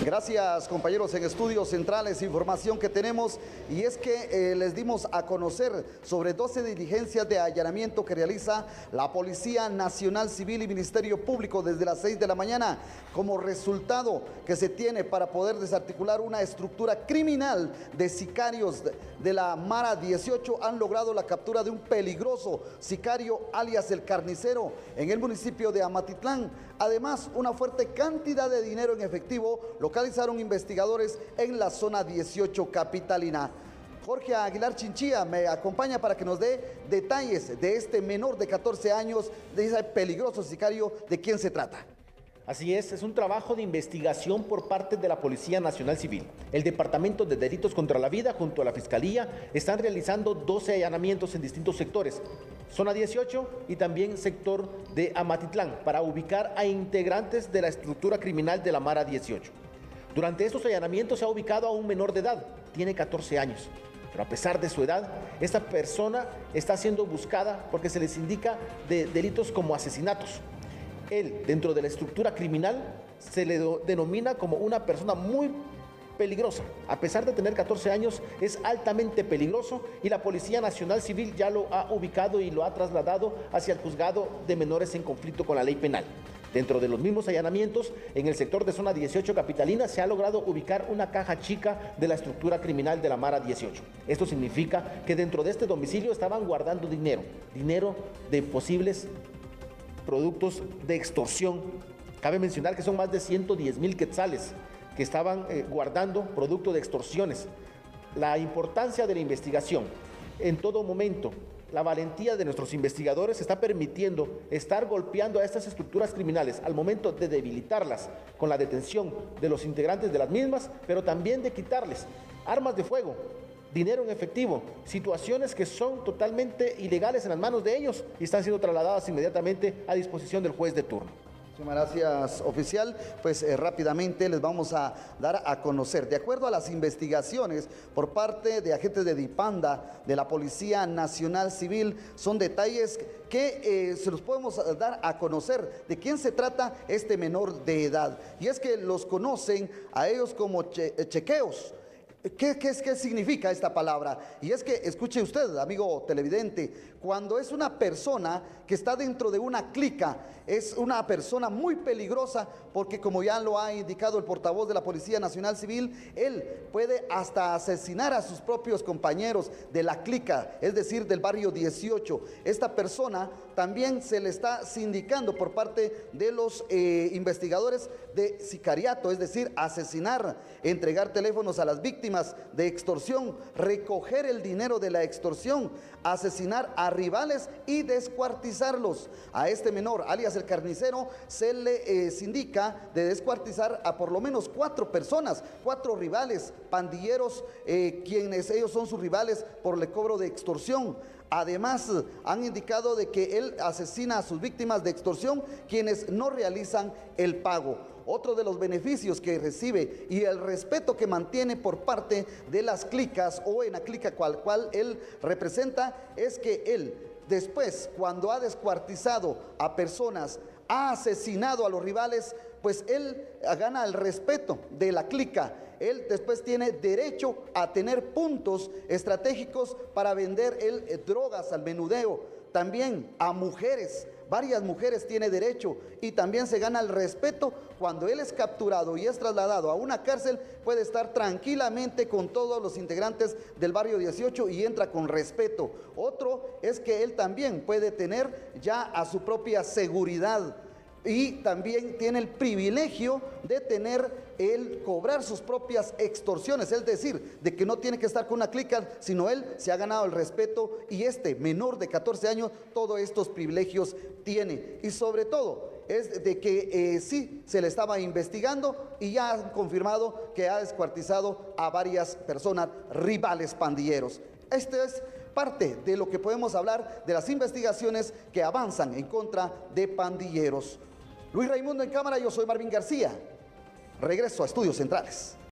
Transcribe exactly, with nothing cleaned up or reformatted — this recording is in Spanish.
Gracias, compañeros en Estudios Centrales, información que tenemos, y es que eh, les dimos a conocer sobre doce diligencias de allanamiento que realiza la Policía Nacional Civil y Ministerio Público desde las seis de la mañana, como resultado que se tiene para poder desarticular una estructura criminal de sicarios de, de la Mara dieciocho. Han logrado la captura de un peligroso sicario alias el Carnicero en el municipio de Amatitlán. Además, una fuerte cantidad de dinero en efectivo localizaron investigadores en la zona dieciocho capitalina. Jorge Aguilar Chinchilla me acompaña para que nos dé detalles de este menor de catorce años, de ese peligroso sicario. ¿De quién se trata? Así es, es un trabajo de investigación por parte de la Policía Nacional Civil. El Departamento de Delitos contra la Vida junto a la Fiscalía están realizando doce allanamientos en distintos sectores, zona dieciocho y también sector de Amatitlán, para ubicar a integrantes de la estructura criminal de la Mara dieciocho. Durante estos allanamientos se ha ubicado a un menor de edad, tiene catorce años. Pero a pesar de su edad, esta persona está siendo buscada porque se les indica de delitos como asesinatos. Él, dentro de la estructura criminal, se le denomina como una persona muy peligrosa. A pesar de tener catorce años, es altamente peligroso y la Policía Nacional Civil ya lo ha ubicado y lo ha trasladado hacia el juzgado de menores en conflicto con la ley penal. Dentro de los mismos allanamientos, en el sector de zona dieciocho capitalina, se ha logrado ubicar una caja chica de la estructura criminal de la Mara dieciocho. Esto significa que dentro de este domicilio estaban guardando dinero, dinero de posibles productos de extorsión. Cabe mencionar que son más de ciento diez mil quetzales que estaban eh, guardando producto de extorsiones. La importancia de la investigación en todo momento, la valentía de nuestros investigadores está permitiendo estar golpeando a estas estructuras criminales al momento de debilitarlas con la detención de los integrantes de las mismas, pero también de quitarles armas de fuego, dinero en efectivo, situaciones que son totalmente ilegales en las manos de ellos y están siendo trasladadas inmediatamente a disposición del juez de turno. Muchas gracias, oficial. Pues eh, rápidamente les vamos a dar a conocer, de acuerdo a las investigaciones por parte de agentes de DIPANDA, de la Policía Nacional Civil, son detalles que eh, se los podemos dar a conocer de quién se trata este menor de edad. Y es que los conocen a ellos como che chequeos. ¿Qué, qué, ¿Qué significa esta palabra? Y es que, escuche usted, amigo televidente, cuando es una persona que está dentro de una clica, es una persona muy peligrosa, porque como ya lo ha indicado el portavoz de la Policía Nacional Civil, él puede hasta asesinar a sus propios compañeros de la clica, es decir, del barrio dieciocho. Esta persona también se le está sindicando por parte de los eh, investigadores de sicariato, es decir, asesinar, entregar teléfonos a las víctimas de extorsión, recoger el dinero de la extorsión, asesinar a rivales y descuartizarlos. A este menor, alias el Carnicero, se le eh, sindica de descuartizar a por lo menos cuatro personas, cuatro rivales, pandilleros, eh, quienes ellos son sus rivales por el cobro de extorsión. Además, han indicado de que él asesina a sus víctimas de extorsión, quienes no realizan el pago. Otro de los beneficios que recibe y el respeto que mantiene por parte de las clicas o en la clica cual cual él representa es que él después, cuando ha descuartizado a personas, ha asesinado a los rivales, pues él gana el respeto de la clica. Él después tiene derecho a tener puntos estratégicos para vender él eh, drogas al menudeo, también a mujeres, varias mujeres tiene derecho, y también se gana el respeto cuando él es capturado y es trasladado a una cárcel, puede estar tranquilamente con todos los integrantes del barrio dieciocho y entra con respeto. Otro es que él también puede tener ya a su propia seguridad. Y también tiene el privilegio de tener el cobrar sus propias extorsiones, es decir, de que no tiene que estar con una clica, sino él se ha ganado el respeto, y este menor de catorce años todos estos privilegios tiene. Y sobre todo es de que eh, sí se le estaba investigando y ya han confirmado que ha descuartizado a varias personas rivales pandilleros. Este es parte de lo que podemos hablar de las investigaciones que avanzan en contra de pandilleros. Luis Raimundo en cámara, yo soy Marvin García. Regreso a Estudios Centrales.